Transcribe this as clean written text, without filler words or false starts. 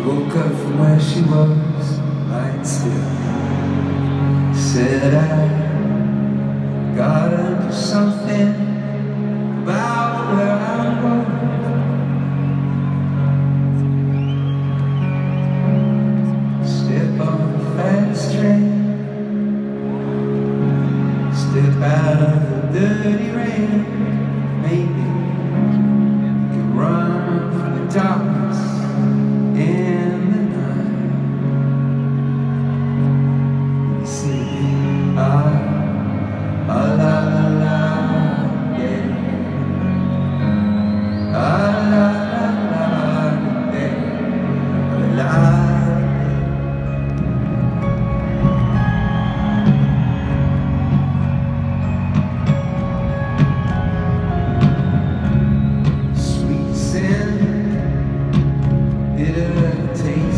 woke up from where she was, lying still. Said I gotta do something about where I'm going. Step on the fast train, step out of the dirty rain. Maybe you can run from the darkness in the night. You see, la la la la, yeah. La la la la, yeah. La. Bitter taste.